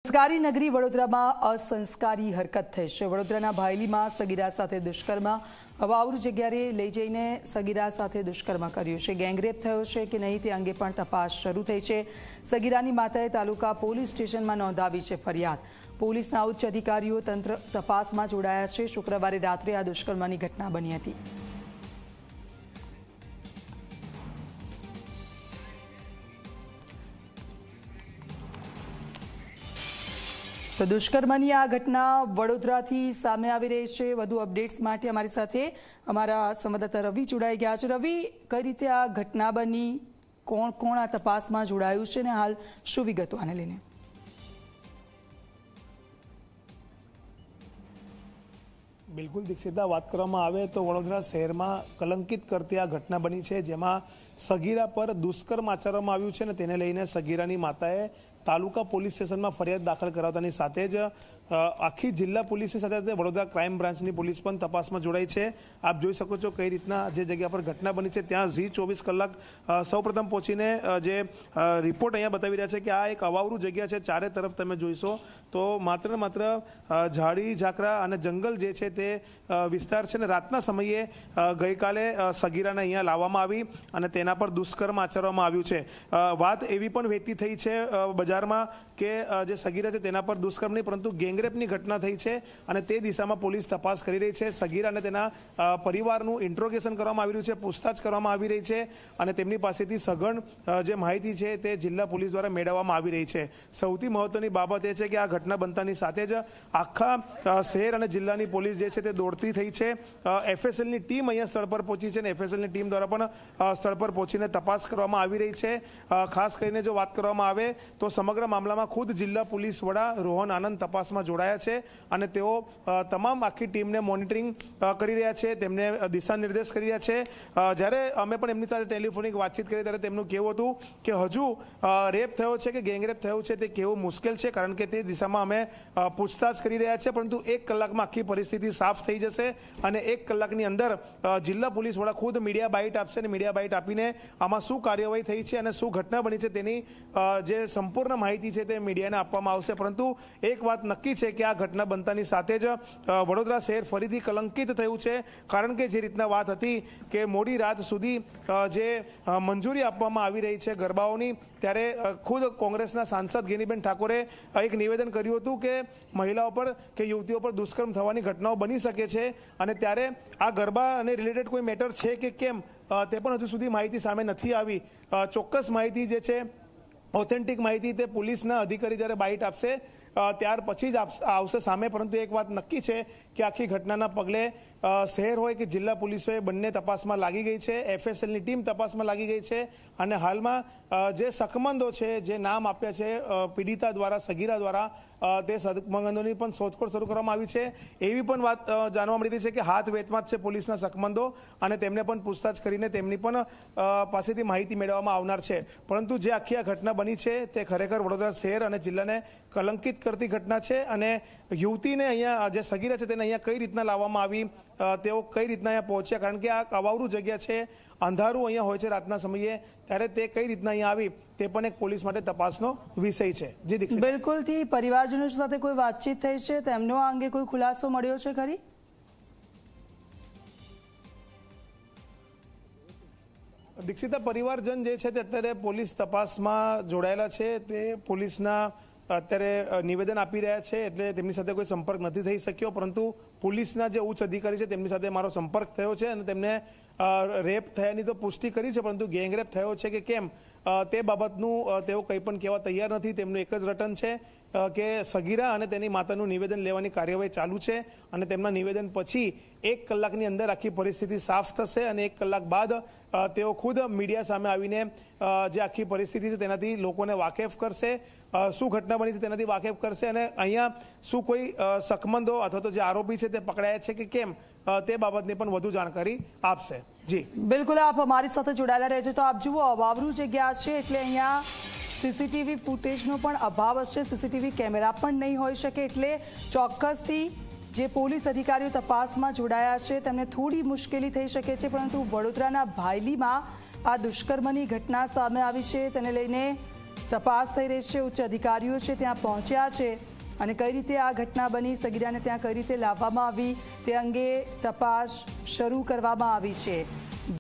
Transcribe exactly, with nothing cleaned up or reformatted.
સંસ્કારી નગરી વડોદરામાં અસંસ્કારી હરકત થઈ છે। વડોદરાના ભાયલીમાં સગીરા સાથે દુષ્કર્મ, અવાવરૂ જગ્યાએ લઈ જઈને સગીરા સાથે દુષ્કર્મ કર્યું છે। ગેંગરેપ થયો છે કે નહીં તે અંગે પણ તપાસ શરૂ થઈ છે। સગીરાની માતાએ તાલુકા પોલીસ સ્ટેશનમાં નોંધાવી છે ફરિયાદ। પોલીસના ઉચ્ચ અધિકારીઓ તંત્ર તપાસમાં જોડાયા છે। શુક્રવારે રાત્રે આ દુષ્કર્મની ઘટના બની હતી। તો દુષ્કર્મની આ ઘટના વડોદરાથી સામે આવી રહી છે। વધુ અપડેટ્સ માટે અમારી સાથે અમારા સંવાદદાતા રવિ જોડાઈ ગયા છે। રવિ, કઈ રીતે આ ઘટના બની, કોણ કોણ આ તપાસમાં જોડાયું છે ને હાલ શું વિગતો આને લઈને? બિલકુલ દીક્ષિતા, વાત કરવામાં આવે તો વડોદરા શહેરમાં કલંકિત કરતી આ ઘટના બની છે, જેમાં સગીરા પર દુષ્કર્મ આચરવામાં આવ્યું છે અને તેને લઈને સગીરાની માતાએ તાલુકા પોલીસ સ્ટેશનમાં ફરિયાદ દાખલ કરાવતાની સાથે જ આખી જિલ્લા પોલીસની સાથે સાથે વડોદરા ક્રાઇમ બ્રાન્ચની પોલીસ પણ તપાસમાં જોડાઈ છે। આપ જોઈ શકો છો કઈ રીતના જે જગ્યા પર ઘટના બની છે ત્યાં ઝી ચોવીસ કલાક સૌપ્રથમ પહોંચીને જે રિપોર્ટ અહીંયા બતાવી રહ્યા છે કે આ એક અવાવરૂ જગ્યા છે। ચારે તરફ તમે જોઈશો તો માત્ર માત્ર ઝાડી ઝાકરા અને જંગલ જે છે તે વિસ્તાર છે ને રાતના સમયે ગઈકાલે સગીરાને અહીંયા લાવવામાં આવી અને તેના પર દુષ્કર્મ આચરવામાં આવ્યું છે। વાત એવી પણ વહેતી થઈ છે બજારમાં કે જે સગીરા છે તેના પર દુષ્કર્મ નહીં પરંતુ ગેંગરેપની ઘટના થઈ છે અને તે દિશામાં પોલીસ તપાસ કરી રહી છે। સગીરા અને તેના પરિવારનું ઇન્ટ્રોગેશન કરવામાં આવી રહ્યું છે, પૂછતાછ કરવામાં આવી રહી છે અને તેમની પાસેથી સઘન જે માહિતી છે તે જિલ્લા પોલીસ દ્વારા મેળવવામાં આવી રહી છે। સૌથી મહત્વની બાબત એ છે કે આ ઘટના બનતાની સાથે જ આખા શહેર અને જિલ્લાની પોલીસ જે છે તે દોડતી થઈ છે। એફએસએલની ટીમ અહીંયા સ્થળ પર પહોંચી છે અને એફએસએલની ટીમ દ્વારા પણ સ્થળ પર પહોંચીને તપાસ કરવામાં આવી રહી છે। ખાસ કરીને જો વાત કરવામાં આવે તો સમગ્ર મામલામાં ખુદ જિલ્લા પોલીસ વડા રોહન આનંદ તપાસમાં જોડાયા છે અને તેઓ તમામ આખી ટીમને મોનિટરિંગ કરી રહ્યા છે, તેમને દિશા નિર્દેશ કરી રહ્યા છે। જ્યારે અમે પણ એમની સાથે ટેલિફોનિક વાતચીત કરી ત્યારે તેમનું કહેવું હતું કે હજુ રેપ થયો છે કે ગેંગરેપ થયો છે તે કહેવું મુશ્કેલ છે, કારણ કે તે દિશામાં અમે પૂછતાછ કરી રહ્યા છીએ, પરંતુ એક કલાકમાં આખી પરિસ્થિતિ સાફ થઈ જશે અને એક કલાકની અંદર જિલ્લા પોલીસ વડા ખુદ મીડિયા બાઇટ આપશે અને મીડિયા બાઇટ આપીને આમાં શું કાર્યવાહી થઈ છે અને શું ઘટના બની છે તેની જે સંપૂર્ણ માહિતી છે તે મીડિયાને આપવામાં આવશે। પરંતુ એક વાત નક્કી છે કે આ ઘટના બનતાની સાથે જ વડોદરા શહેર ફરીથી કલંકિત થયું છે, કારણ કે જે રીતના વાત હતી કે મોડી રાત સુધી જે મંજૂરી આપવામાં આવી રહી છે ગરબાઓની, ત્યારે ખુદ કોંગ્રેસના સાંસદ ગેનીબેન ઠાકોરે એક નિવેદન કર્યું હતું કે મહિલાઓ પર કે યુવતીઓ પર દુષ્કર્મ થવાની ઘટનાઓ બની શકે છે અને ત્યારે આ ગરબા અને રિલેટેડ કોઈ મેટર છે કે કેમ તે પણ હજુ સુધી માહિતી સામે નથી આવી। ચોક્કસ માહિતી જે છે, ઓથેન્ટિક માહિતી તે પોલીસના અધિકારી જ્યારે બાઇટ આપશે ત્યાર પછી જ આવશે સામે। પરંતુ એક વાત નક્કી છે કે આખી ઘટનાના પગલે શહેર હોય કે જિલ્લા પોલીસોએ બંને તપાસમાં લાગી ગઈ છે, એફએસએલની ટીમ તપાસમાં લાગી ગઈ છે અને હાલમાં જે શકમંદો છે, જે નામ આપ્યા છે પીડિતા દ્વારા, સગીરા દ્વારા, તે શકમંદોની પણ શોધખોળ શરૂ કરવામાં આવી છે। એવી પણ વાત જાણવા મળી રહી છે કે હાથ વેતમાં જ છે પોલીસના શકમંદો અને તેમને પણ પૂછતાછ કરીને તેમની પણ પાસેથી માહિતી મેળવવામાં આવનાર છે। પરંતુ જે આખી આ ઘટના બની છે તે ખરેખર વડોદરા શહેર અને જિલ્લાને કલંકિત કરતી ઘટના છે અને યુવતીને અહીંયા જે સગીરા છે તેને અહીંયા કઈ રીતના લાવવામાં આવી, તેઓ કઈ રીતના અહીંયા પહોંચ્યા, કારણ કે આ અવાવરૂ જગ્યા છે, અંધારું અહીંયા હોય છે રાતના સમયે, ત્યારે તે કઈ રીતના અહીંયા આવી તે પણ એક પોલીસ માટે તપાસનો વિષય છે। જી દીક્ષિત, બિલકુલથી પરિવારજનો સાથે કોઈ વાતચીત થઈ છે, તેમનો આ અંગે કોઈ ખુલાસો મળ્યો છે ખરી? દીક્ષિતા, પરિવારજન જે છે તે અત્યારે પોલીસ તપાસમાં જોડાયેલા છે, તે પોલીસના અત્યારે નિવેદન આપી રહ્યા છે, એટલે તેમની સાથે કોઈ સંપર્ક નથી થઈ શક્યો, પરંતુ પોલીસના જે ઉચ્ચ અધિકારી છે તેમની સાથે મારો સંપર્ક થયો છે અને તેમને રેપ થયાની તો પુષ્ટિ કરી છે, પરંતુ ગેંગરેપ થયો છે કે કેમ તે બાબતનું તેઓ કંઈ પણ કહેવા તૈયાર નથી। તેમનું એક જ રટન છે કે સગીરા અને તેની માતાનું નિવેદન લેવાની કાર્યવાહી ચાલુ છે અને તેમના નિવેદન પછી એક કલાકની અંદર આખી પરિસ્થિતિ સાફ થશે અને એક કલાક બાદ તેઓ ખુદ મીડિયા સામે આવીને જે આખી પરિસ્થિતિ છે તેનાથી લોકોને વાકેફ કરશે, શું ઘટના બની છે તેનાથી વાકેફ કરશે અને અહીંયા શું કોઈ શકમંદો અથવા તો જે આરોપી છે તે પકડાયા છે કે કેમ તે બાબતની પણ વધુ જાણકારી આપશે। જી બિલકુલ, આપ અમારી સાથે જોડાયેલા રહેજો। તો આપ જુઓ, અવાવરૂ જગ્યા છે એટલે અહીંયા સીસીટીવી ફૂટેજનો પણ અભાવ હશે, સીસીટીવી કેમેરા પણ નહીં હોઈ શકે, એટલે ચોક્કસથી જે પોલીસ અધિકારીઓ તપાસમાં જોડાયા છે તેમને થોડી મુશ્કેલી થઈ શકે છે। પરંતુ વડોદરાના ભાયલીમાં આ દુષ્કર્મની ઘટના સામે આવી છે, તેને લઈને તપાસ થઈ રહી છે, ઉચ્ચ અધિકારીઓ છે ત્યાં પહોંચ્યા છે અને કઈ રીતે આ ઘટના બની, સગીરાને ત્યાં કઈ રીતે લાવવામાં આવી તે અંગે તપાસ શરૂ કરવામાં આવી છે।